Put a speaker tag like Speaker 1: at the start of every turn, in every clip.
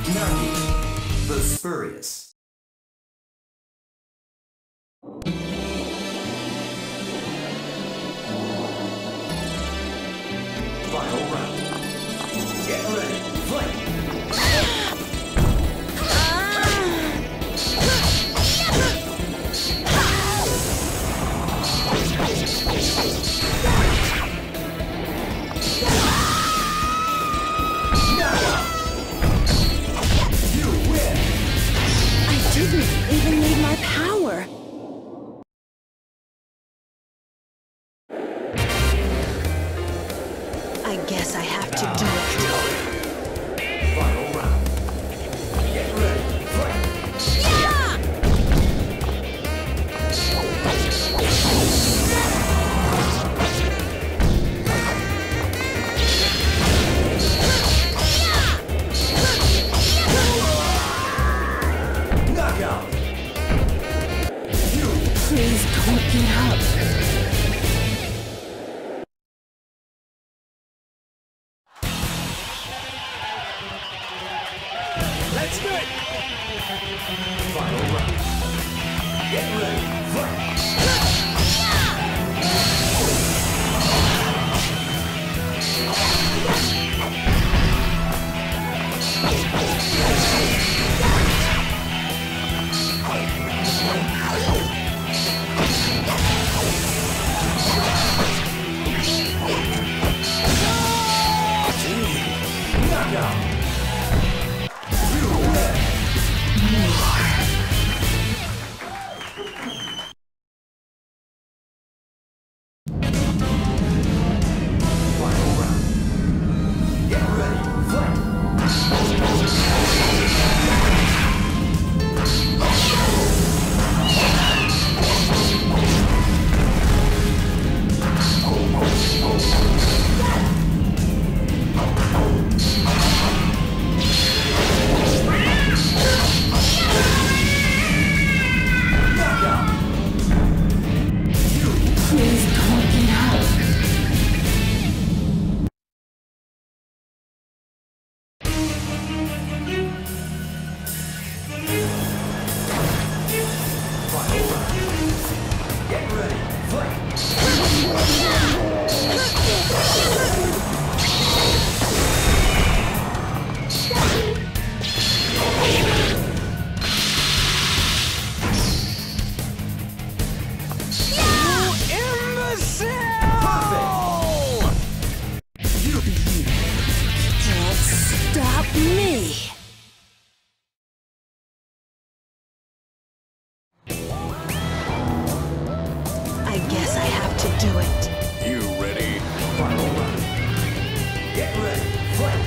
Speaker 1: Nagi, the Spurious. Final round. Get ready, fight!
Speaker 2: Didn't even need my power. I guess I have to do it.
Speaker 1: Final round. Get ready, fight! Knockout!
Speaker 2: Please don't get up.
Speaker 1: Let's do it! Final round. Get ready, fight! Knockout! You win! Final round. Get ready, fight! Knockout!
Speaker 2: Please don't get up.
Speaker 1: Final round. Get ready, fight!
Speaker 2: Can't stop me. I guess I have to do it.
Speaker 3: You ready?
Speaker 1: Final round. Get ready, fight!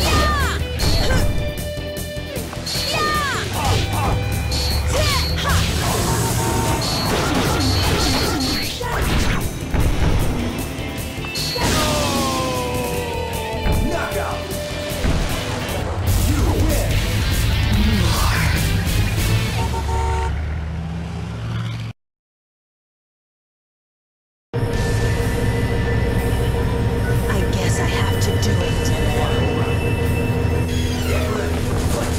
Speaker 1: Knockout! You win!
Speaker 2: I guess I have to do it.
Speaker 1: Final round. Get ready, fight!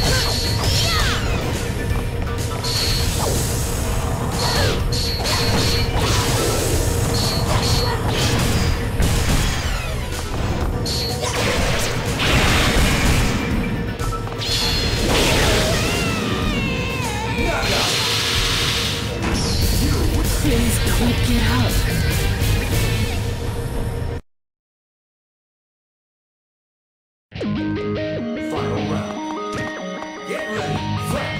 Speaker 1: Knockout!
Speaker 2: Please don't get up.
Speaker 1: Final round. Get ready, fight!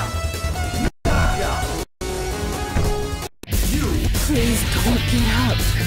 Speaker 2: Please don't get up.